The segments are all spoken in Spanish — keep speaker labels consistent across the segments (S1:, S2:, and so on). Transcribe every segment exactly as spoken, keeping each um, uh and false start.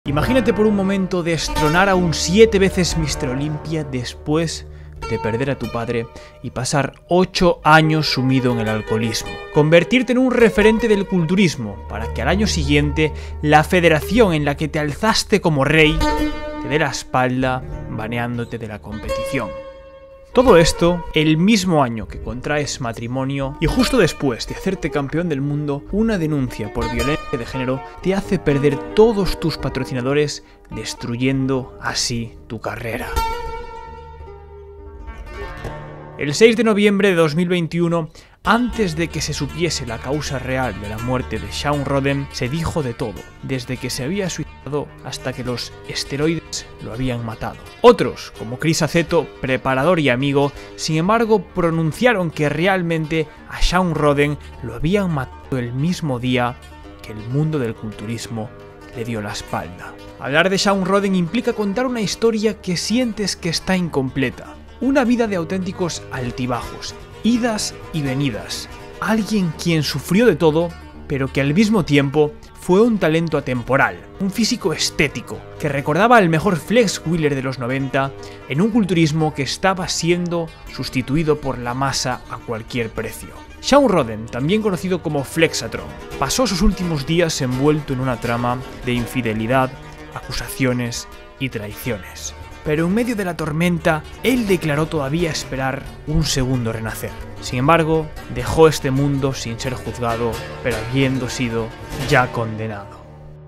S1: Imagínate por un momento destronar a un siete veces míster Olympia después de perder a tu padre y pasar ocho años sumido en el alcoholismo. Convertirte en un referente del culturismo para que al año siguiente la federación en la que te alzaste como rey te dé la espalda baneándote de la competición. Todo esto el mismo año que contraes matrimonio y justo después de hacerte campeón del mundo, una denuncia por violencia de género te hace perder todos tus patrocinadores, destruyendo así tu carrera. El seis de noviembre de dos mil veintiuno, antes de que se supiese la causa real de la muerte de Shawn Rhoden, se dijo de todo, desde que se había suicidado hasta que los esteroides lo habían matado. Otros, como Chris Aceto, preparador y amigo, sin embargo pronunciaron que realmente a Shawn Rhoden lo habían matado el mismo día que el mundo del culturismo le dio la espalda. Hablar de Shawn Rhoden implica contar una historia que sientes que está incompleta. Una vida de auténticos altibajos, idas y venidas. Alguien quien sufrió de todo, pero que al mismo tiempo fue un talento atemporal, un físico estético, que recordaba al mejor Flex Wheeler de los noventa en un culturismo que estaba siendo sustituido por la masa a cualquier precio. Shawn Rhoden, también conocido como Flexatron, pasó sus últimos días envuelto en una trama de infidelidad, acusaciones y traiciones. Pero en medio de la tormenta, él declaró todavía esperar un segundo renacer. Sin embargo, dejó este mundo sin ser juzgado, pero habiendo sido ya condenado.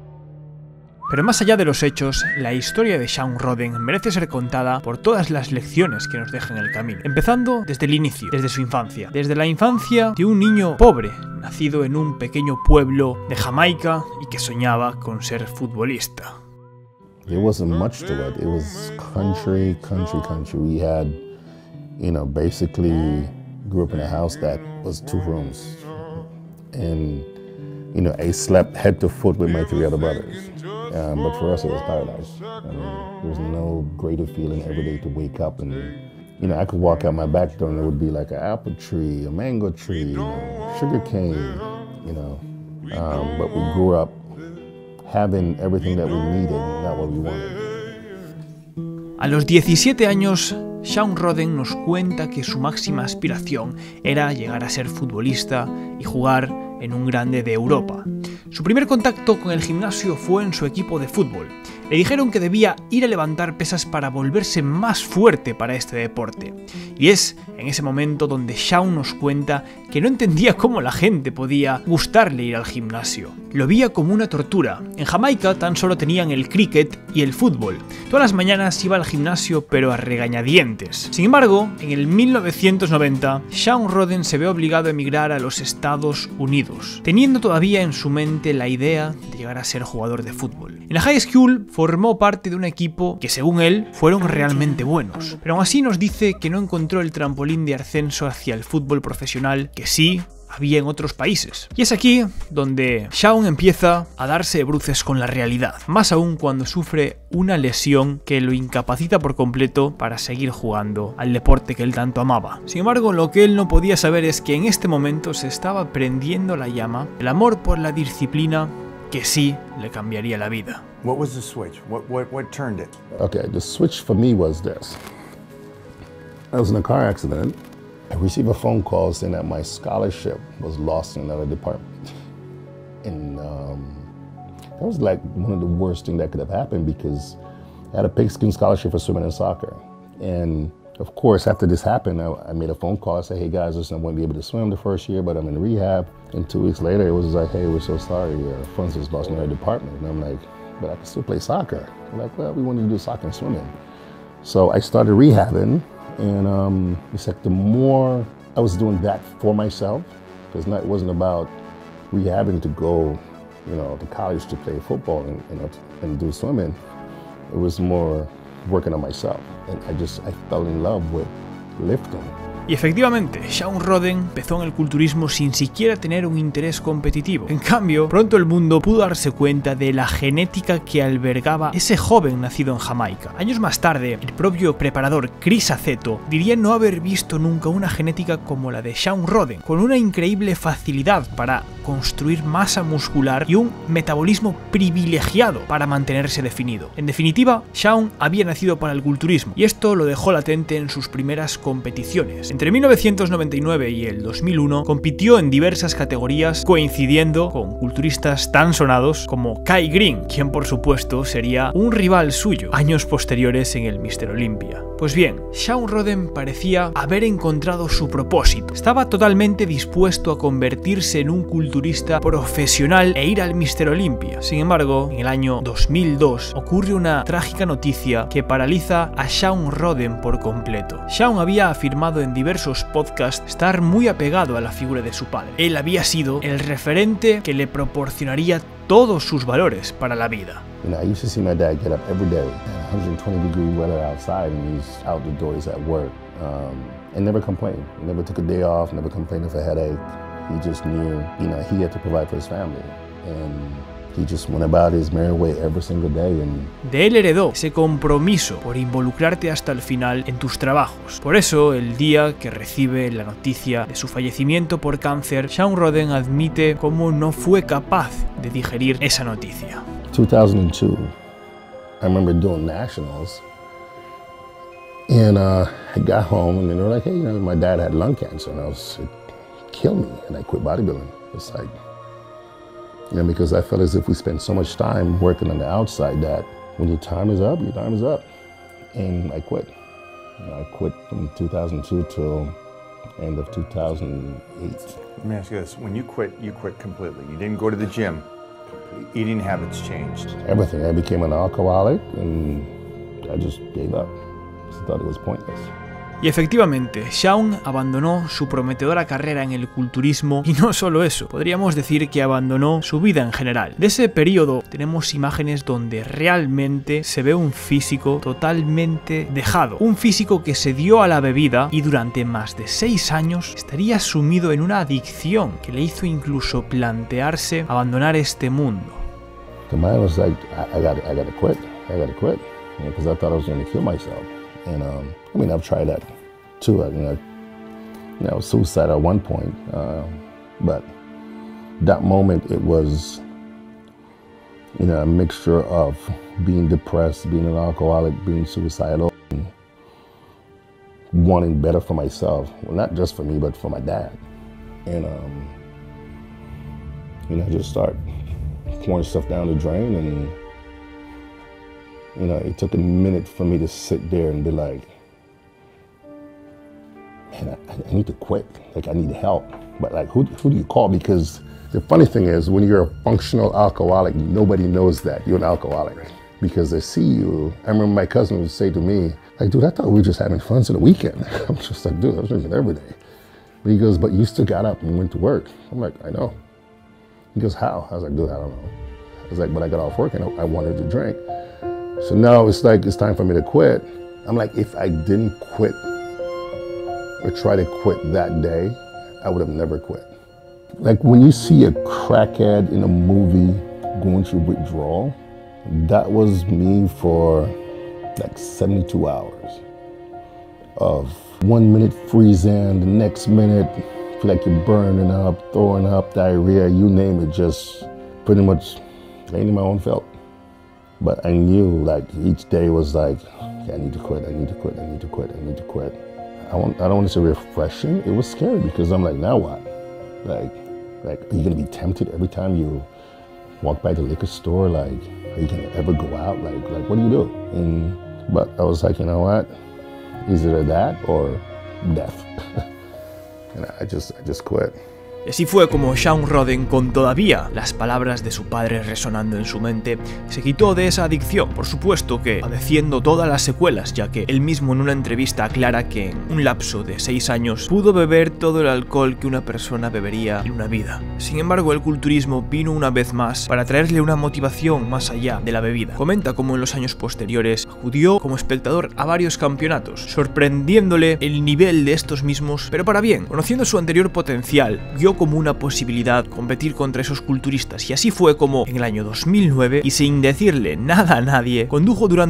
S1: Pero más allá de los hechos, la historia de Shawn Rhoden merece ser contada por todas las lecciones que nos deja en el camino. Empezando desde el inicio, desde su infancia. Desde la infancia de un niño pobre, nacido en un pequeño pueblo de Jamaica y que soñaba con ser futbolista.
S2: There wasn't much to it. It was country, country, country. We had, you know, basically grew up in a house that was two rooms. And, you know, I slept head to foot with my three other brothers. Um, but for us, it was paradise. I mean, there was no greater feeling every day to wake up and, you know, I could walk out my back door and there would be like an apple tree, a mango tree, you know, sugar cane, you know. Um, but we grew up having everything that we needed, not what we wanted.
S1: A los diecisiete años, Shawn Rhoden nos cuenta que su máxima aspiración era llegar a ser futbolista y jugar en un grande de Europa. Su primer contacto con el gimnasio fue en su equipo de fútbol. Le dijeron que debía ir a levantar pesas para volverse más fuerte para este deporte. Y es en ese momento donde Shawn nos cuenta que no entendía cómo la gente podía gustarle ir al gimnasio. Lo veía como una tortura. En Jamaica tan solo tenían el cricket y el fútbol. Todas las mañanas iba al gimnasio pero a regañadientes. Sin embargo, en el mil novecientos noventa, Shawn Rhoden se ve obligado a emigrar a los Estados Unidos, teniendo todavía en su mente la idea de llegar a ser jugador de fútbol. En la high school formó parte de un equipo que, según él, fueron realmente buenos. Pero aún así nos dice que no encontró el trampolín de ascenso hacia el fútbol profesional que sí había en otros países. Y es aquí donde Shawn empieza a darse de bruces con la realidad, más aún cuando sufre una lesión que lo incapacita por completo para seguir jugando al deporte que él tanto amaba. Sin embargo, lo que él no podía saber es que en este momento se estaba prendiendo la llama, el amor por la disciplina que sí le cambiaría la vida.
S3: What was the switch? What, what, what turned it?
S2: Okay, the switch for me was this. I was in a car accident. I received a phone call saying that my scholarship was lost in another department. And um, that was like one of the worst things that could have happened because I had a pigskin scholarship for swimming and soccer. And of course, after this happened, I, I made a phone call. I said, hey guys, listen, I won't be able to swim the first year, but I'm in rehab. And two weeks later, it was like, hey, we're so sorry, our funds just lost in another department. And I'm like, but I can still play soccer. They're like, well, we want you to do soccer and swimming. So I started rehabbing. And um, it's like the more I was doing that for myself, because it wasn't about rehabbing to go, you know, to college to play football and, you know, and do swimming. It was more working on myself. And I just, I fell in love with lifting.
S1: Y efectivamente, Shawn Rhoden empezó en el culturismo sin siquiera tener un interés competitivo. En cambio, pronto el mundo pudo darse cuenta de la genética que albergaba ese joven nacido en Jamaica. Años más tarde, el propio preparador Chris Aceto diría no haber visto nunca una genética como la de Shawn Rhoden, con una increíble facilidad para construir masa muscular y un metabolismo privilegiado para mantenerse definido. En definitiva, Shaun había nacido para el culturismo, y esto lo dejó latente en sus primeras competiciones. Entre mil novecientos noventa y nueve y el dos mil uno compitió en diversas categorías, coincidiendo con culturistas tan sonados como Kai Greene, quien por supuesto sería un rival suyo años posteriores en el míster Olympia. Pues bien, Shaun Rhoden parecía haber encontrado su propósito. Estaba totalmente dispuesto a convertirse en un culturista profesional e ir al míster Olympia. Sin embargo, en el año dos mil dos ocurre una trágica noticia que paraliza a Shaun Rhoden por completo. Shaun había afirmado en diversos podcasts estar muy apegado a la figura de su padre. Él había sido el referente que le proporcionaría todos sus valores para la vida.
S2: You know, I used to see my dad get up every day, one hundred twenty degree weather outside, and he's out the door, he's at work, um, and never complained. He never took a day off, never complained of a headache. He just knew, you know, he had to provide for his family, and he just went about his merry way every single day. And
S1: de él heredó ese compromiso por involucrarte hasta el final en tus trabajos. Por eso, el día que recibe la noticia de su fallecimiento por cáncer, Shaun Rhoden admite cómo no fue capaz de digerir esa noticia.
S2: two thousand two, I remember doing nationals, and uh, I got home, and they were like, hey, you know, my dad had lung cancer, and I was, it killed me, and I quit bodybuilding. It's like, you know, because I felt as if we spent so much time working on the outside that when your time is up, your time is up, and I quit. You know, I quit from two thousand two till end of two thousand eight.
S3: Let me ask you this, when you quit, you quit completely. You didn't go to the gym. Eating habits changed.
S2: Everything. I became an alcoholic and I just gave up. I thought it was pointless.
S1: Y efectivamente, Shaun abandonó su prometedora carrera en el culturismo, y no solo eso, podríamos decir que abandonó su vida en general. De ese periodo tenemos imágenes donde realmente se ve un físico totalmente dejado, un físico que se dio a la bebida y durante más de seis años estaría sumido en una adicción que le hizo incluso plantearse abandonar este mundo.
S2: The mind was like, I, I got, I got to quit. I got to quit, because I thought I was going to kill myself. And um, I mean, I've tried that too. I, you know, you know, suicide at one point, uh, but that moment it was, you know, a mixture of being depressed, being an alcoholic, being suicidal, and wanting better for myself. Well, not just for me, but for my dad. And um, you know, just start pouring stuff down the drain, and you know, it took a minute for me to sit there and be like, man, I, I need to quit. Like, I need help. But like, who, who do you call? Because the funny thing is, when you're a functional alcoholic, nobody knows that you're an alcoholic because they see you. I remember my cousin would say to me, like, dude, I thought we were just having fun for the weekend. I'm just like, dude, I was drinking every day. But he goes, but you still got up and went to work. I'm like, I know. He goes, how? I was like, dude, I don't know. I was like, but I got off work and I wanted to drink. So now it's like, it's time for me to quit. I'm like, if I didn't quit or try to quit that day, I would have never quit. Like when you see a crackhead in a movie going through withdrawal, that was me for like seventy-two hours of one minute freezing, the next minute feel like you're burning up, throwing up, diarrhea, you name it, just pretty much cleaning my own filth. But I knew like each day was like, okay, I need to quit, I need to quit, I need to quit, I need to quit. I, want, I don't want to say refreshing, it was scary because I'm like, now what? Like, like, are you gonna be tempted every time you walk by the liquor store? Like, are you gonna ever go out? Like, like what do you do? And, but I was like, you know what? Either that or death. And I just, I just quit.
S1: Y así fue como Shaun Rhoden, con todavía las palabras de su padre resonando en su mente, se quitó de esa adicción, por supuesto que padeciendo todas las secuelas, ya que él mismo en una entrevista aclara que en un lapso de seis años pudo beber todo el alcohol que una persona bebería en una vida. Sin embargo, el culturismo vino una vez más para traerle una motivación más allá de la bebida. Comenta cómo en los años posteriores acudió como espectador a varios campeonatos, sorprendiéndole el nivel de estos mismos, pero para bien. Conociendo su anterior potencial, vio como una posibilidad competir contra esos culturistas, y así fue como en el año dos mil nueve, y sin decirle nada a nadie, condujo durante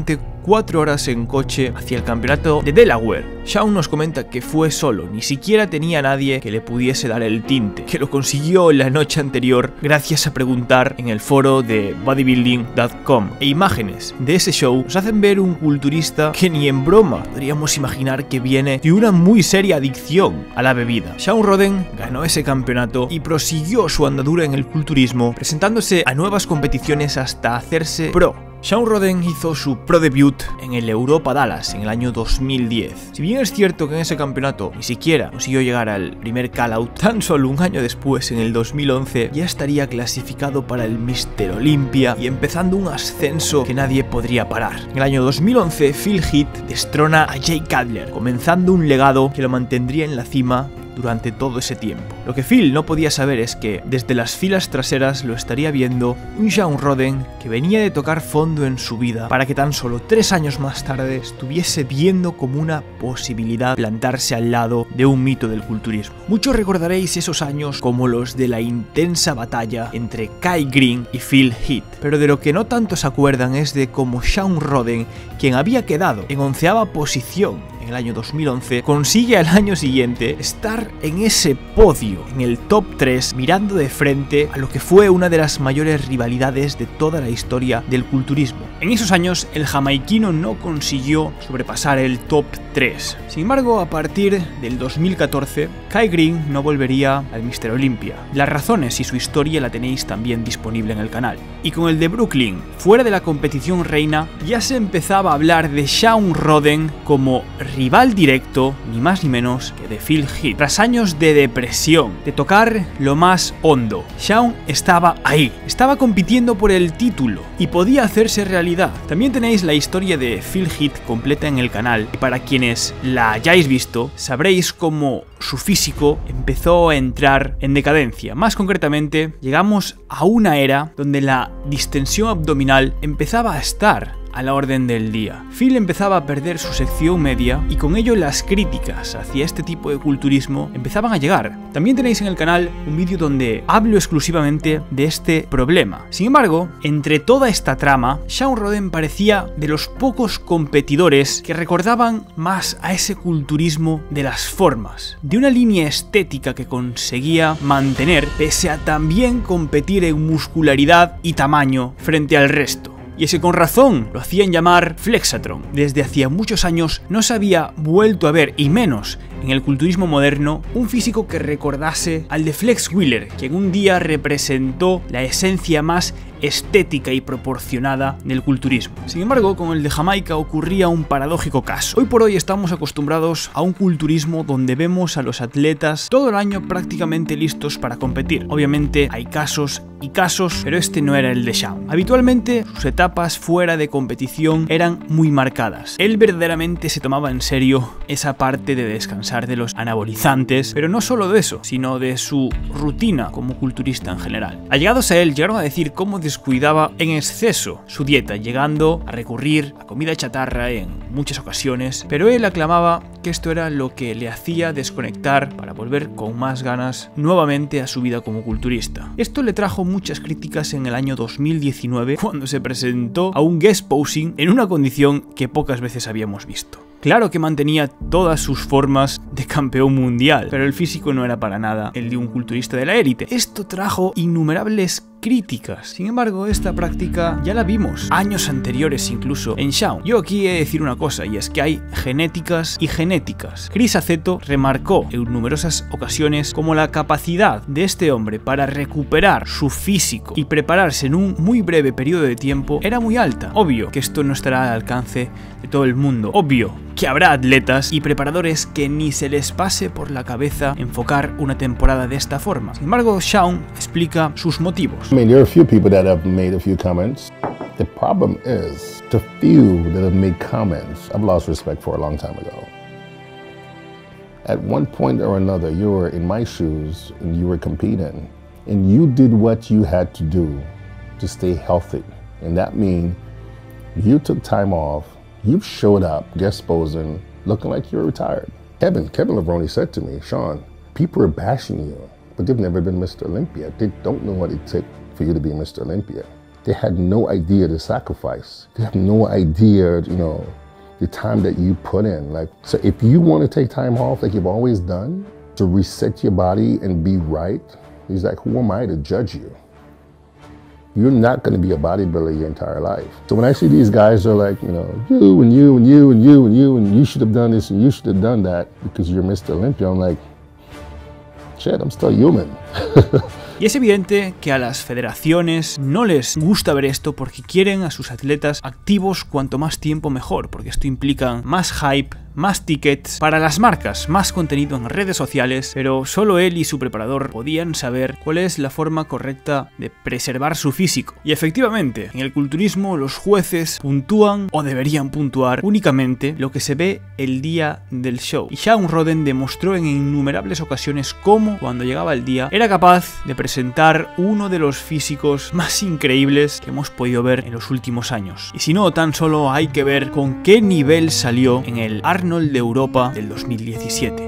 S1: cuatro horas en coche hacia el campeonato de Delaware. Shaun nos comenta que fue solo, ni siquiera tenía nadie que le pudiese dar el tinte, que lo consiguió la noche anterior gracias a preguntar en el foro de bodybuilding punto com. E imágenes de ese show nos hacen ver un culturista que ni en broma podríamos imaginar que viene de una muy seria adicción a la bebida. Shaun Rhoden ganó ese campeonato y prosiguió su andadura en el culturismo, presentándose a nuevas competiciones hasta hacerse pro. Shaun Rhoden hizo su pro debut en el Europa Dallas en el año dos mil diez. Si bien es cierto que en ese campeonato ni siquiera consiguió llegar al primer call-out, tan solo un año después, en el dos mil once, ya estaría clasificado para el míster Olympia y empezando un ascenso que nadie podría parar. En el año dos mil once, Phil Heath destrona a Jake Adler, comenzando un legado que lo mantendría en la cima durante todo ese tiempo. Lo que Phil no podía saber es que desde las filas traseras lo estaría viendo un Shaun Rhoden que venía de tocar fondo en su vida para que tan solo tres años más tarde estuviese viendo como una posibilidad plantarse al lado de un mito del culturismo. Muchos recordaréis esos años como los de la intensa batalla entre Kai Greene y Phil Heath, pero de lo que no tanto se acuerdan es de cómo Shaun Rhoden, quien había quedado en onceava posición en el año dos mil once, consigue al año siguiente estar en ese podio, en el top tres, mirando de frente a lo que fue una de las mayores rivalidades de toda la historia del culturismo. En esos años, el jamaiquino no consiguió sobrepasar el top tres. Sin embargo, a partir del dos mil catorce, Kai Greene no volvería al míster Olympia. Las razones y su historia la tenéis también disponible en el canal. Y con el de Brooklyn, fuera de la competición reina, ya se empezaba a hablar de Shaun Rhoden como rival directo, ni más ni menos que de Phil Heath. Tras años de depresión, de tocar lo más hondo, Shaun estaba ahí, estaba compitiendo por el título y podía hacerse realidad. También tenéis la historia de Phil Heath completa en el canal, y para quienes la hayáis visto, sabréis cómo su físico empezó a entrar en decadencia. Más concretamente, llegamos a una era donde la distensión abdominal empezaba a estar a la orden del día. Phil empezaba a perder su sección media y con ello las críticas hacia este tipo de culturismo empezaban a llegar. También tenéis en el canal un vídeo donde hablo exclusivamente de este problema. Sin embargo, entre toda esta trama, Shaun Rhoden parecía de los pocos competidores que recordaban más a ese culturismo de las formas, de una línea estética que conseguía mantener pese a también competir en muscularidad y tamaño frente al resto. Y es que con razón lo hacían llamar Flexatron. Desde hacía muchos años no se había vuelto a ver, y menos en el culturismo moderno, un físico que recordase al de Flex Wheeler, quien un día representó la esencia más estética y proporcionada del culturismo. Sin embargo, con el de Jamaica ocurría un paradójico caso. Hoy por hoy estamos acostumbrados a un culturismo donde vemos a los atletas todo el año prácticamente listos para competir. Obviamente hay casos y casos, pero este no era el de Shaun. Habitualmente sus etapas fuera de competición eran muy marcadas. Él verdaderamente se tomaba en serio esa parte de descansar de los anabolizantes, pero no solo de eso, sino de su rutina como culturista en general. Allegados a él llegaron a decir cómo descuidaba en exceso su dieta, llegando a recurrir a comida chatarra en muchas ocasiones, pero él aclamaba que esto era lo que le hacía desconectar para volver con más ganas nuevamente a su vida como culturista. Esto le trajo muchas críticas en el año dos mil diecinueve, cuando se presentó a un guest posing en una condición que pocas veces habíamos visto. Claro que mantenía todas sus formas de campeón mundial, pero el físico no era para nada el de un culturista de la élite. Esto trajo innumerables críticas. Sin embargo, esta práctica ya la vimos años anteriores incluso en Shaun. Yo aquí he de decir una cosa, y es que hay genéticas y genéticas. Chris Aceto remarcó en numerosas ocasiones como la capacidad de este hombre para recuperar su físico y prepararse en un muy breve periodo de tiempo era muy alta. Obvio que esto no estará al alcance de todo el mundo. Obvio que habrá atletas y preparadores que ni se les pase por la cabeza enfocar una temporada de esta forma. Sin embargo, Shaun explica sus motivos.
S2: I mean, there are a few people that have made a few comments. The problem is, the few that have made comments, I've lost respect for a long time ago. At one point or another, you were in my shoes and you were competing, and you did what you had to do to stay healthy. And that means you took time off. You showed up, guest posing, looking like you were retired. Kevin, Kevin Levrone said to me, Sean, people are bashing you, but they've never been Mister Olympia. They don't know what it took for you to be Mister Olympia. They had no idea the sacrifice. They have no idea, you know, the time that you put in. Like, so if you want to take time off, like you've always done, to reset your body and be right, he's like, who am I to judge you? You're not going to be a bodybuilder your entire life. So when I see these guys are like, you know, you and you and you and you and you and you should have done this and you should have done that because you're Mister Olympia, I'm like, shit, I'm still human.
S1: Y es evidente que a las federaciones no les gusta ver esto porque quieren a sus atletas activos cuanto más tiempo mejor, porque esto implica más hype, más tickets para las marcas, más contenido en redes sociales, pero solo él y su preparador podían saber cuál es la forma correcta de preservar su físico. Y efectivamente, en el culturismo los jueces puntúan o deberían puntuar únicamente lo que se ve el día del show. Y Shawn Rhoden demostró en innumerables ocasiones cómo, cuando llegaba el día, era capaz de presentar uno de los físicos más increíbles que hemos podido ver en los últimos años. Y si no, tan solo hay que ver con qué nivel salió en el Arnold de Europa del dos mil diecisiete.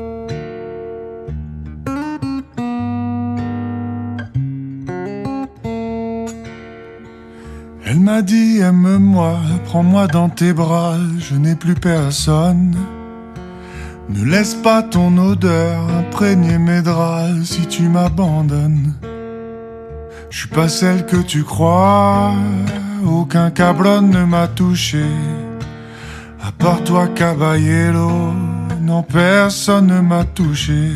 S4: Elle m'a dit aime-moi, prends-moi dans tes bras, je n'ai plus personne. Ne laisse pas ton odeur imprégner mes draps si tu m'abandonnes. Je suis pas celle que tu crois, aucun cabron ne m'a touché. À part toi, Caballero, non, personne ne m'a touché.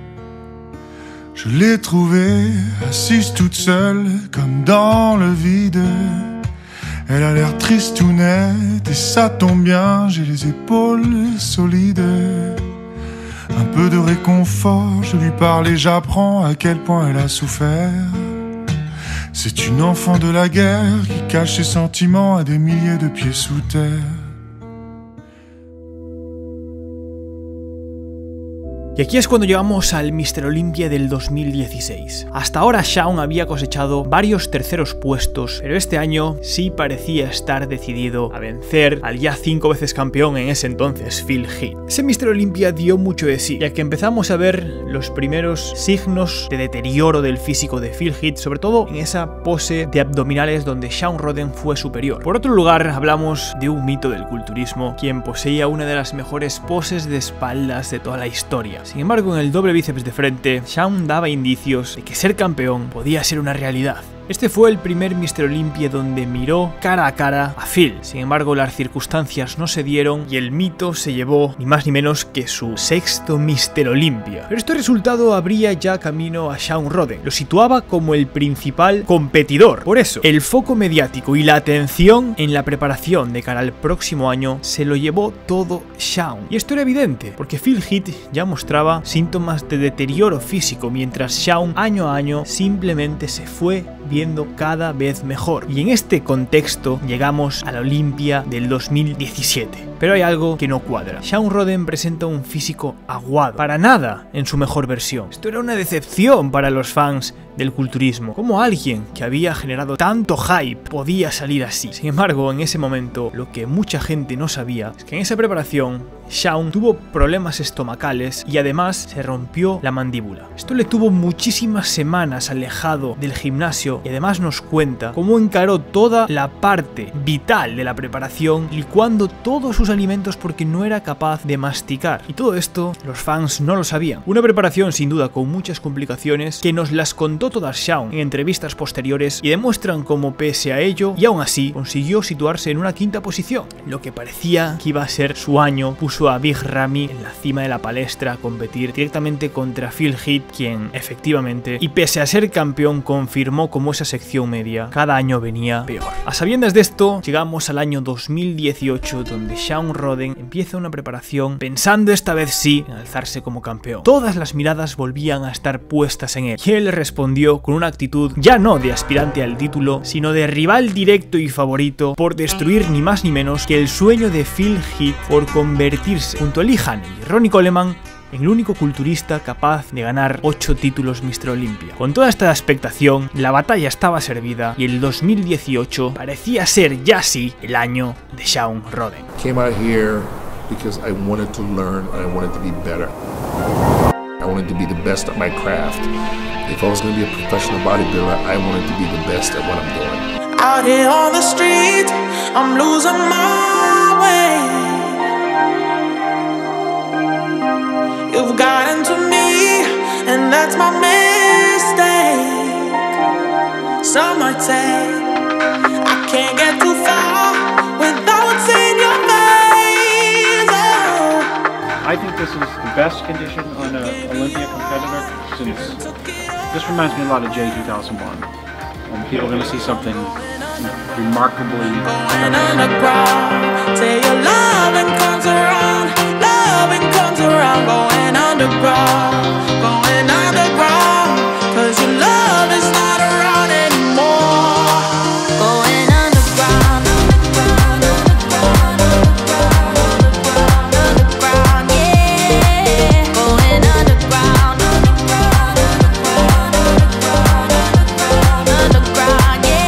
S4: Je l'ai trouvée assise toute seule, comme dans le vide. Elle a l'air triste ou nette, et ça tombe bien, j'ai les épaules solides. Un peu de réconfort, je lui parle et j'apprends à quel point elle a souffert. C'est une enfant de la guerre qui cache ses sentiments à des milliers de pieds sous terre.
S1: Y aquí es cuando llegamos al Mister Olympia del dos mil dieciséis. Hasta ahora Shawn había cosechado varios terceros puestos, pero este año sí parecía estar decidido a vencer al ya cinco veces campeón en ese entonces, Phil Heath. Ese Mister Olympia dio mucho de sí, ya que empezamos a ver los primeros signos de deterioro del físico de Phil Heath, sobre todo en esa pose de abdominales donde Shawn Rhoden fue superior. Por otro lugar, hablamos de un mito del culturismo, quien poseía una de las mejores poses de espaldas de toda la historia. Sin embargo, en el doble bíceps de frente, Shawn daba indicios de que ser campeón podía ser una realidad. Este fue el primer Mister Olympia donde miró cara a cara a Phil. Sin embargo, las circunstancias no se dieron y el mito se llevó ni más ni menos que su sexto Mister Olympia. Pero este resultado abría ya camino a Shawn Rhoden. Lo situaba como el principal competidor. Por eso, el foco mediático y la atención en la preparación de cara al próximo año se lo llevó todo Shawn. Y esto era evidente, porque Phil Heath ya mostraba síntomas de deterioro físico, mientras Shawn año a año simplemente se fue viendo cada vez mejor. Y en este contexto llegamos a la Olympia del dos mil diecisiete. Pero hay algo que no cuadra. Shawn Rhoden presenta un físico aguado, para nada en su mejor versión. Esto era una decepción para los fans del culturismo. ¿Cómo alguien que había generado tanto hype podía salir así? Sin embargo, en ese momento, lo que mucha gente no sabía es que en esa preparación Shawn tuvo problemas estomacales y además se rompió la mandíbula. Esto le tuvo muchísimas semanas alejado del gimnasio y además nos cuenta cómo encaró toda la parte vital de la preparación licuando todos sus alimentos porque no era capaz de masticar. Y todo esto los fans no lo sabían. Una preparación sin duda con muchas complicaciones que nos las contó todas Shawn en entrevistas posteriores y demuestran cómo pese a ello y aún así consiguió situarse en una quinta posición. Lo que parecía que iba a ser su año puso a Big Ramy en la cima de la palestra a competir directamente contra Phil Heath, quien efectivamente y pese a ser campeón confirmó cómo esa sección media cada año venía peor. A sabiendas de esto llegamos al año dos mil dieciocho donde Shawn Rhoden empieza una preparación pensando esta vez sí en alzarse como campeón. Todas las miradas volvían a estar puestas en él y él respondió con una actitud ya no de aspirante al título, sino de rival directo y favorito por destruir ni más ni menos que el sueño de Phil Heath por convertirse, junto a Lee Haney y Ronnie Coleman, en el único culturista capaz de ganar ocho títulos Mister Olympia. Con toda esta expectación, la batalla estaba servida y el dos mil dieciocho parecía ser ya sí el año de Shawn Rhoden.
S5: Came out here because I wanted to learn and I wanted to be better. I wanted to be the best at my craft. If I was going to be a professional bodybuilder, I wanted to be the best at what I'm doing.
S6: Out here on the street, I'm losing my way. You've gotten to me, and that's my mistake. Some might say I can't get too far without seeing your face. Oh.
S7: I think this is the best condition on an Olympia competitor since this reminds me a lot of J two thousand one. And people are going to see something remarkably
S6: Going underground, say your loving comes around, loving comes around, going underground, going underground, cause your love is not around anymore. Going underground, underground, underground, underground, underground, yeah. Going underground, underground, underground, underground, underground, yeah.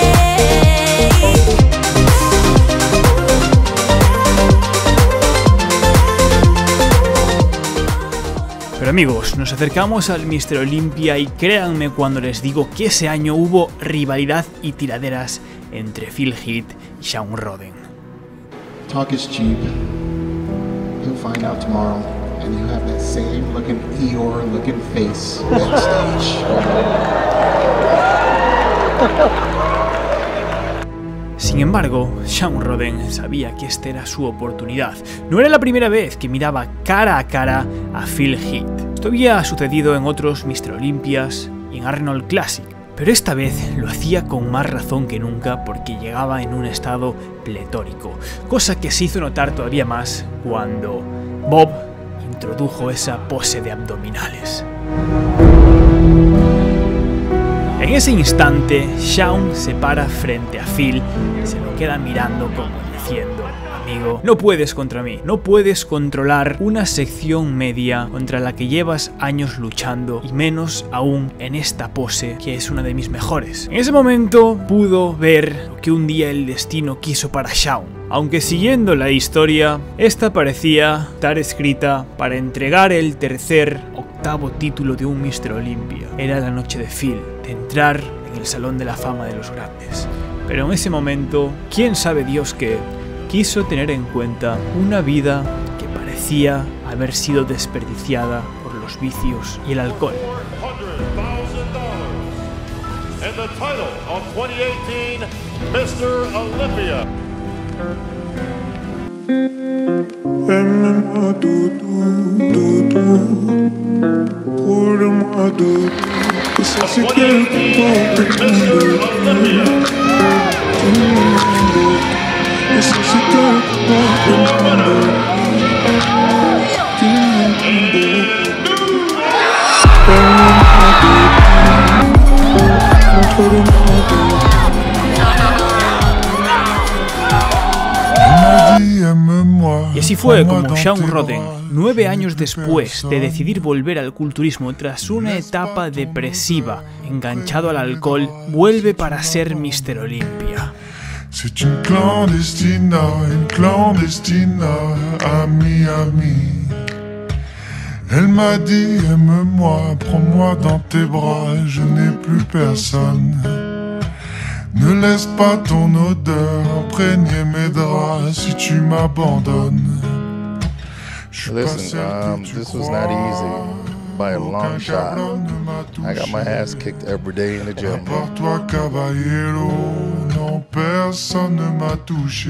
S1: Pero amigos, nos acercamos al míster Olympia y créanme cuando les digo que ese año hubo rivalidad y tiraderas entre Phil Heath y Shawn Rhoden.
S8: Talk is cheap. You'll find out tomorrow, and you have that same looking Eeyore looking face backstage.
S1: Sin embargo, Shawn Rhoden sabía que esta era su oportunidad. No era la primera vez que miraba cara a cara a Phil Heath. Esto había sucedido en otros míster Olympias y en Arnold Classic, pero esta vez lo hacía con más razón que nunca porque llegaba en un estado pletórico, cosa que se hizo notar todavía más cuando Bob introdujo esa pose de abdominales. En ese instante, Shawn se para frente a Phil y se lo queda mirando como diciendo: amigo, no puedes contra mí, no puedes controlar una sección media contra la que llevas años luchando y menos aún en esta pose que es una de mis mejores. En ese momento pudo ver lo que un día el destino quiso para Shawn. Aunque siguiendo la historia, esta parecía estar escrita para entregar el tercer octavo título de un míster Olympia. Era la noche de Phil, de entrar en el Salón de la Fama de los Grandes. Pero en ese momento, quién sabe Dios qué, quiso tener en cuenta una vida que parecía haber sido desperdiciada por los vicios y el alcohol.
S9: And the title of twenty eighteen míster Olympia.
S4: Aime-moi doudou, doudou, pour-moi doudou, et ça c'est quelque part et ça c'est quelque
S1: Y así fue como Shawn Rhoden, nueve años después de decidir volver al culturismo tras una etapa depresiva, enganchado al alcohol, vuelve para ser míster Olympia.
S4: C'est une clandestina, une clandestina, ami, ami. Elle m'a dit, aime-moi, prends-moi dans tes bras, je n'ai plus personne. Ne laisse pas ton odeur imprégner mes draps si tu m'abandonnes.
S2: Listen, um, this was not easy by a long shot. I got my ass kicked every day in the gym.
S4: Par toi, caballero, non, personne ne m'a touché.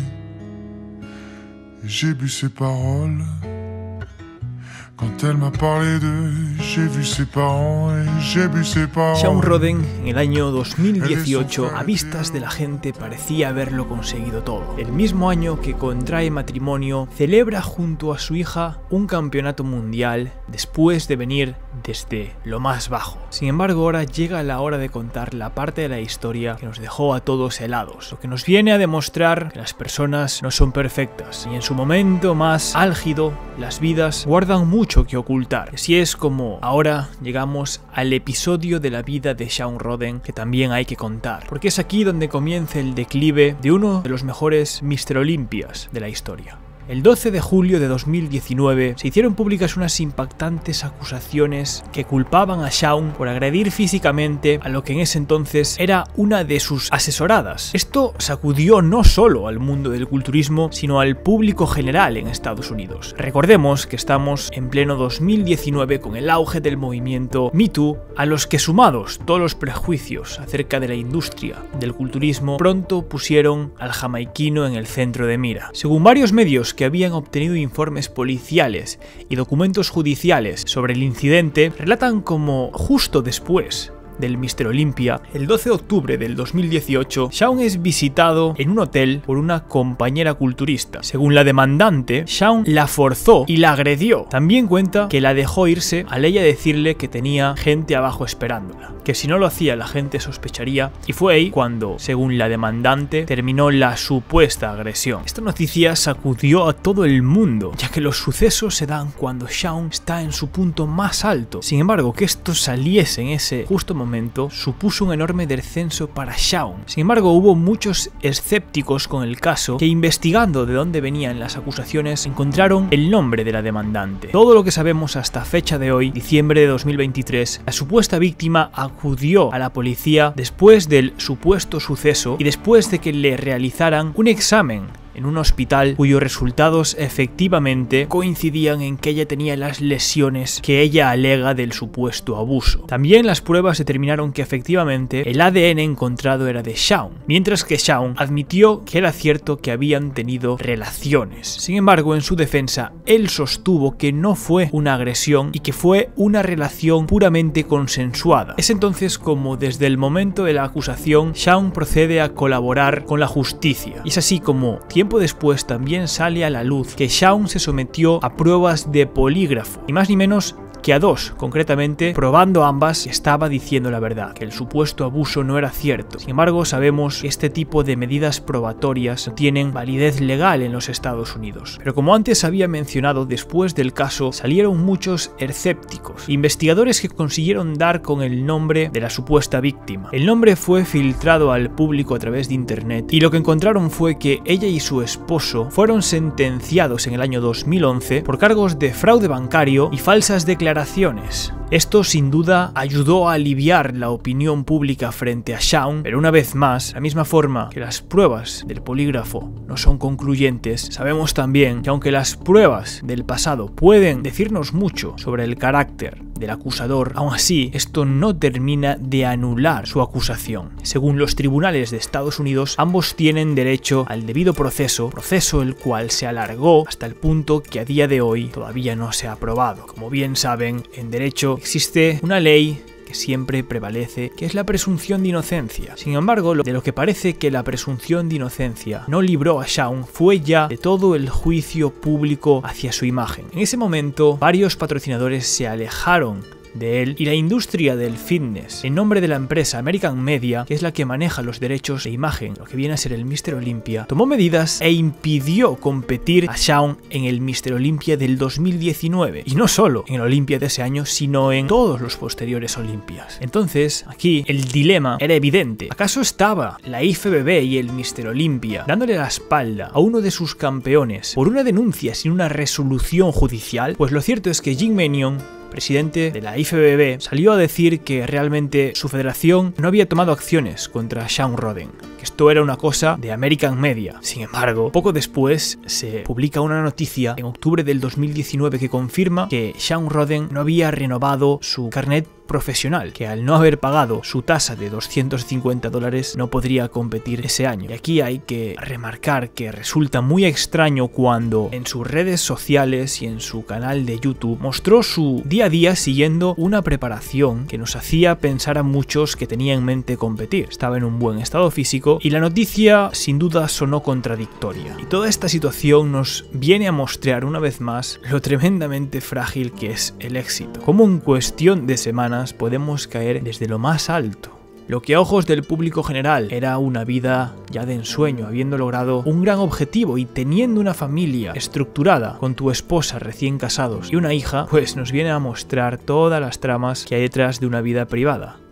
S4: J'ai bu ses paroles. Quand elle m'a parlé de, j'ai vu ses parents et j'ai vu ses parents.
S1: Shawn Rhoden en el año dos mil dieciocho, a vistas de la gente, parecía haberlo conseguido todo. El mismo año que contrae matrimonio, celebra junto a su hija un campeonato mundial después de venir desde lo más bajo. Sin embargo, ahora llega la hora de contar la parte de la historia que nos dejó a todos helados, lo que nos viene a demostrar que las personas no son perfectas y en su momento más álgido, las vidas guardan mucho que ocultar. Así es como ahora llegamos al episodio de la vida de Shawn Rhoden que también hay que contar, porque es aquí donde comienza el declive de uno de los mejores míster Olympias de la historia. El doce de julio de dos mil diecinueve se hicieron públicas unas impactantes acusaciones que culpaban a Shaun por agredir físicamente a lo que en ese entonces era una de sus asesoradas. Esto sacudió no solo al mundo del culturismo, sino al público general en Estados Unidos. Recordemos que estamos en pleno dos mil diecinueve con el auge del movimiento Me Too, a los que sumados todos los prejuicios acerca de la industria del culturismo pronto pusieron al jamaiquino en el centro de mira. Según varios medios que habían obtenido informes policiales y documentos judiciales sobre el incidente, relatan como justo después del míster Olympia, el doce de octubre del dos mil dieciocho, Shaun es visitado en un hotel por una compañera culturista. Según la demandante, Shaun la forzó y la agredió. También cuenta que la dejó irse al ella decirle que tenía gente abajo esperándola, que si no lo hacía la gente sospecharía, y fue ahí cuando, según la demandante, terminó la supuesta agresión. Esta noticia sacudió a todo el mundo, ya que los sucesos se dan cuando Shaun está en su punto más alto. Sin embargo, que esto saliese en ese justo momento momento supuso un enorme descenso para Shaun. Sin embargo, hubo muchos escépticos con el caso que, investigando de dónde venían las acusaciones, encontraron el nombre de la demandante. Todo lo que sabemos hasta fecha de hoy, diciembre de dos mil veintitrés, la supuesta víctima acudió a la policía después del supuesto suceso y después de que le realizaran un examen en un hospital cuyos resultados efectivamente coincidían en que ella tenía las lesiones que ella alega del supuesto abuso. También las pruebas determinaron que efectivamente el A D N encontrado era de Shaun, mientras que Shaun admitió que era cierto que habían tenido relaciones. Sin embargo, en su defensa, él sostuvo que no fue una agresión y que fue una relación puramente consensuada. Es entonces como desde el momento de la acusación, Shaun procede a colaborar con la justicia. Y es así como tiempo después también sale a la luz que Shaun se sometió a pruebas de polígrafo, ni más ni menos que a dos, concretamente, probando ambas que estaba diciendo la verdad, que el supuesto abuso no era cierto. Sin embargo, sabemos que este tipo de medidas probatorias no tienen validez legal en los Estados Unidos. Pero como antes había mencionado, después del caso salieron muchos escépticos, investigadores que consiguieron dar con el nombre de la supuesta víctima. El nombre fue filtrado al público a través de internet y lo que encontraron fue que ella y su esposo fueron sentenciados en el año dos mil once por cargos de fraude bancario y falsas declaraciones. Esto sin duda ayudó a aliviar la opinión pública frente a Shaun, pero una vez más, de la misma forma que las pruebas del polígrafo no son concluyentes, sabemos también que aunque las pruebas del pasado pueden decirnos mucho sobre el carácter del acusador, aún así esto no termina de anular su acusación. Según los tribunales de Estados Unidos, ambos tienen derecho al debido proceso, proceso el cual se alargó hasta el punto que a día de hoy todavía no se ha aprobado. Como bien saben, en derecho existe una ley que siempre prevalece, que es la presunción de inocencia. Sin embargo, de lo que parece que la presunción de inocencia no libró a Shaun fue ya de todo el juicio público hacia su imagen. En ese momento, varios patrocinadores se alejaron de él y la industria del fitness, en nombre de la empresa American Media, que es la que maneja los derechos de imagen, lo que viene a ser el míster Olympia, tomó medidas e impidió competir a Shaun en el míster Olympia del dos mil diecinueve, y no solo en el Olympia de ese año, sino en todos los posteriores Olympias. Entonces, aquí el dilema era evidente. ¿Acaso estaba la I F B B y el míster Olympia dándole la espalda a uno de sus campeones por una denuncia sin una resolución judicial? Pues lo cierto es que Jim Manion, presidente de la I F B B, salió a decir que realmente su federación no había tomado acciones contra Shaun Rhoden, que esto era una cosa de American Media. Sin embargo, poco después se publica una noticia en octubre del dos mil diecinueve que confirma que Shaun Rhoden no había renovado su carnet profesional, que al no haber pagado su tasa de doscientos cincuenta dólares no podría competir ese año. Y aquí hay que remarcar que resulta muy extraño cuando en sus redes sociales y en su canal de YouTube mostró su día a día siguiendo una preparación que nos hacía pensar a muchos que tenía en mente competir. Estaba en un buen estado físico y la noticia sin duda sonó contradictoria. Y toda esta situación nos viene a mostrar una vez más lo tremendamente frágil que es el éxito. Como en cuestión de semanas podemos caer desde lo más alto. Lo que a ojos del público general era una vida ya de ensueño, habiendo logrado un gran objetivo y teniendo una familia estructurada con tu esposa recién casados y una hija, pues nos viene a mostrar todas las tramas que hay detrás de una vida privada.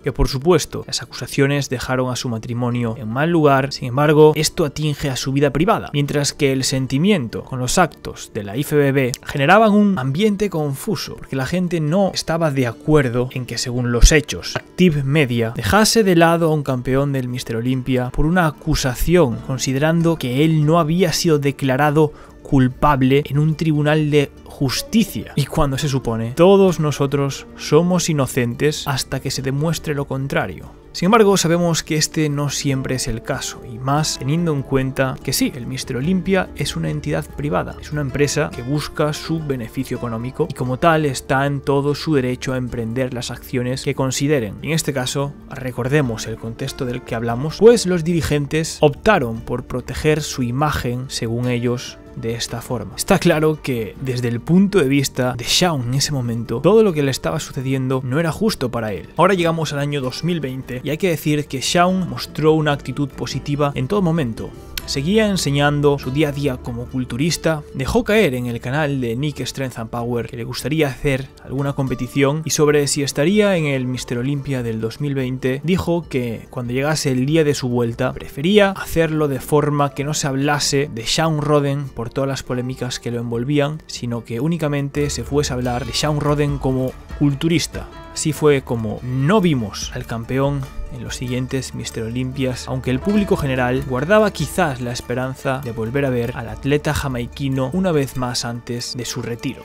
S1: que por supuesto las acusaciones dejaron a su matrimonio en mal lugar. Sin embargo, esto atinge a su vida privada, mientras que el sentimiento con los actos de la I F B B generaban un ambiente confuso, porque la gente no estaba de acuerdo en que, según los hechos, Active Media dejase de lado a un campeón del míster Olympia por una acusación, considerando que él no había sido declarado culpable en un tribunal de justicia, y cuando se supone todos nosotros somos inocentes hasta que se demuestre lo contrario. Sin embargo, sabemos que este no siempre es el caso, y más teniendo en cuenta que sí, el míster Olympia es una entidad privada, es una empresa que busca su beneficio económico y como tal está en todo su derecho a emprender las acciones que consideren. En este caso, recordemos el contexto del que hablamos, pues los dirigentes optaron por proteger su imagen, según ellos, de esta forma. Está claro que desde el punto de vista de Shawn en ese momento, todo lo que le estaba sucediendo no era justo para él. Ahora llegamos al año dos mil veinte y hay que decir que Shawn mostró una actitud positiva en todo momento. Seguía enseñando su día a día como culturista, dejó caer en el canal de Nick Strength and Power que le gustaría hacer alguna competición, y sobre si estaría en el míster Olympia del dos mil veinte, dijo que cuando llegase el día de su vuelta prefería hacerlo de forma que no se hablase de Shawn Rhoden por todas las polémicas que lo envolvían, sino que únicamente se fuese a hablar de Shawn Rhoden como culturista. Así fue como no vimos al campeón en los siguientes míster Olympias, aunque el público general guardaba quizás la esperanza de volver a ver al atleta jamaiquino una vez más antes de su retiro.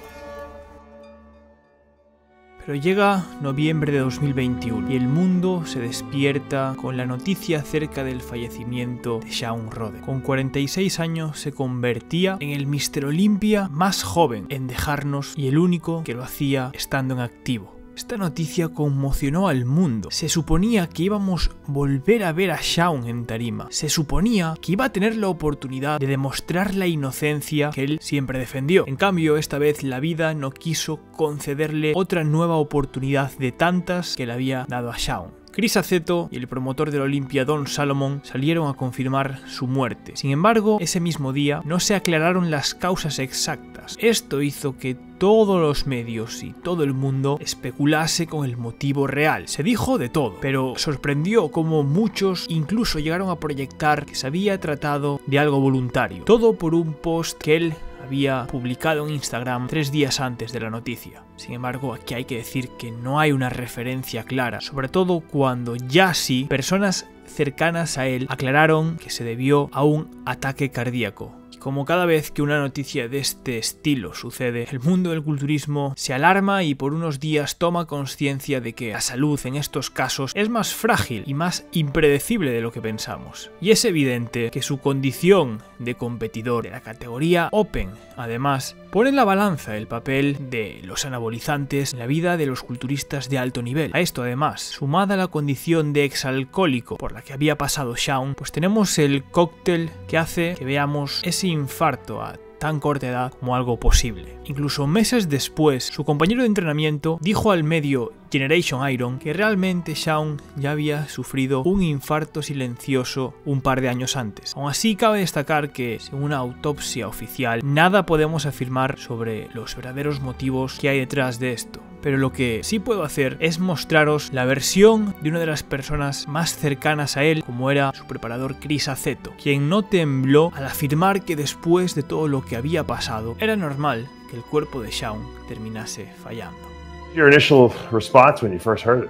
S1: Pero llega noviembre de dos mil veintiuno y el mundo se despierta con la noticia acerca del fallecimiento de Shawn Rhoden. Con cuarenta y seis años se convertía en el míster Olympia más joven en dejarnos y el único que lo hacía estando en activo. Esta noticia conmocionó al mundo. Se suponía que íbamos a volver a ver a Shawn en tarima. Se suponía que iba a tener la oportunidad de demostrar la inocencia que él siempre defendió. En cambio, esta vez la vida no quiso concederle otra nueva oportunidad de tantas que le había dado a Shawn. Chris Aceto y el promotor del Olympia, Don Salomon, salieron a confirmar su muerte. Sin embargo, ese mismo día no se aclararon las causas exactas. Esto hizo que todos los medios y todo el mundo especulase con el motivo real. Se dijo de todo, pero sorprendió cómo muchos incluso llegaron a proyectar que se había tratado de algo voluntario. Todo por un post que él había publicado en Instagram tres días antes de la noticia. Sin embargo, aquí hay que decir que no hay una referencia clara, sobre todo cuando ya sí personas cercanas a él aclararon que se debió a un ataque cardíaco. Como cada vez que una noticia de este estilo sucede, el mundo del culturismo se alarma y por unos días toma conciencia de que la salud en estos casos es más frágil y más impredecible de lo que pensamos. Y es evidente que su condición de competidor de la categoría Open, además, pone en la balanza el papel de los anabolizantes en la vida de los culturistas de alto nivel. A esto, además, sumada la condición de exalcohólico por la que había pasado Shawn, pues tenemos el cóctel que hace que veamos ese infarto a tan corta edad como algo posible. Incluso meses después, su compañero de entrenamiento dijo al medio Generation Iron que realmente Shawn ya había sufrido un infarto silencioso un par de años antes. Aún así, cabe destacar que, según una autopsia oficial, nada podemos afirmar sobre los verdaderos motivos que hay detrás de esto. Pero lo que sí puedo hacer es mostraros la versión de una de las personas más cercanas a él, como era su preparador Chris Aceto, quien no tembló al afirmar que después de todo lo que había pasado, era normal que el cuerpo de Shawn terminase fallando.
S9: Your initial response when you first heard it?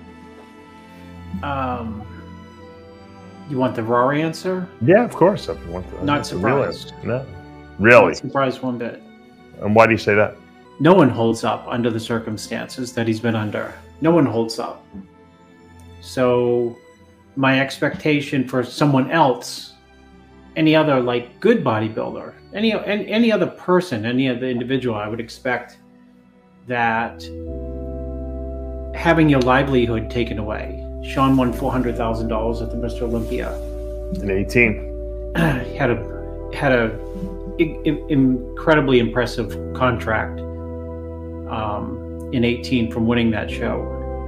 S7: Um, you want the raw answer?
S9: Yeah, of course. I want the,
S7: Not surprised.
S9: No, really.
S7: Not surprised one bit.
S9: And why do you say that?
S7: No one holds up under the circumstances that he's been under. No one holds up. So my expectation for someone else, any other like good bodybuilder, any any, any other person, any other individual, I would expect that having your livelihood taken away. Shawn won four hundred thousand dollars at the Mister Olympia.
S9: In eighteen.
S7: had a had a I- incredibly impressive contract um, in eighteen from winning that show.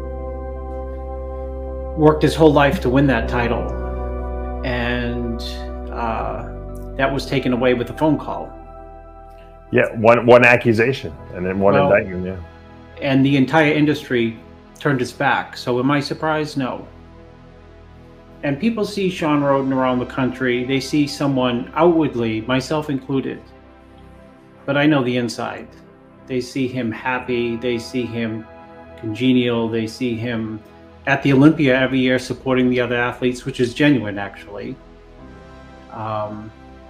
S7: Worked his whole life to win that title, and uh, that was taken away with a phone call.
S9: Yeah, one one accusation and then one
S7: well,
S9: indictment. Yeah,
S7: and the entire industry turned his back. So am I surprised? No. And people see Shawn Rhoden around the country. They see someone outwardly, myself included, but I know the inside. They see him happy. They see him congenial. They see him at the Olympia every year supporting the other athletes, which is genuine, actually. Um,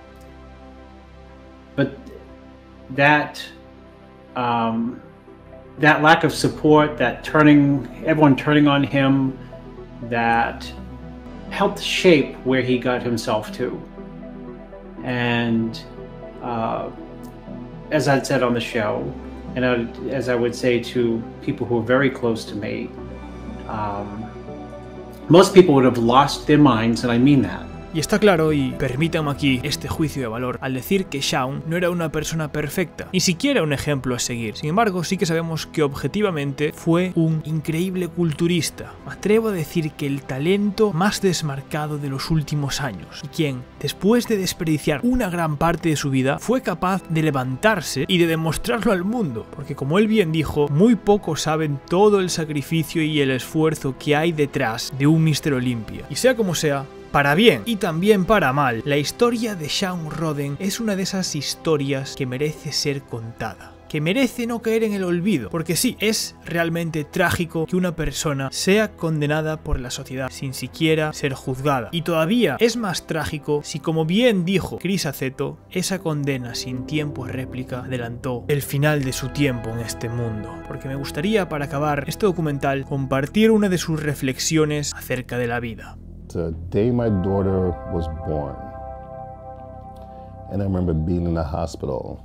S7: but that um, that lack of support, that turning, everyone turning on him, that helped shape where he got himself to. And uh, as I'd said on the show, and I, as I would say to people who are very close to me, um, most people would have lost their minds, and I mean that.
S1: Y está claro, y permítanme aquí este juicio de valor, al decir que Shawn no era una persona perfecta, ni siquiera un ejemplo a seguir. Sin embargo, sí que sabemos que objetivamente fue un increíble culturista. Me atrevo a decir que el talento más desmarcado de los últimos años, y quien, después de desperdiciar una gran parte de su vida, fue capaz de levantarse y de demostrarlo al mundo. Porque como él bien dijo, muy pocos saben todo el sacrificio y el esfuerzo que hay detrás de un míster Olympia. Y sea como sea, para bien y también para mal, la historia de Shawn Rhoden es una de esas historias que merece ser contada, que merece no caer en el olvido, porque sí, es realmente trágico que una persona sea condenada por la sociedad sin siquiera ser juzgada. Y todavía es más trágico si, como bien dijo Chris Aceto, esa condena sin tiempo de réplica adelantó el final de su tiempo en este mundo. Porque me gustaría, para acabar este documental, compartir una de sus reflexiones acerca de la vida.
S2: The day my daughter was born, and I remember being in the hospital,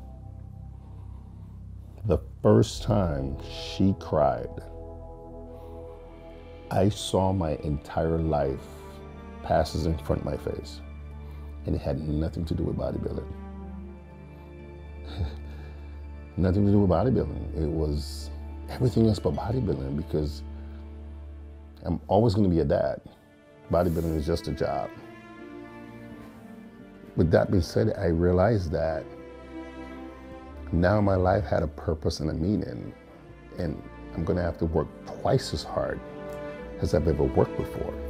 S2: the first time she cried, I saw my entire life passes in front of my face, and it had nothing to do with bodybuilding. Nothing to do with bodybuilding. It was everything else but bodybuilding, because I'm always going to be a dad. Bodybuilding is just a job. With that being said, I realized that now my life had a purpose and a meaning, and I'm gonna have to work twice as hard as I've ever worked before.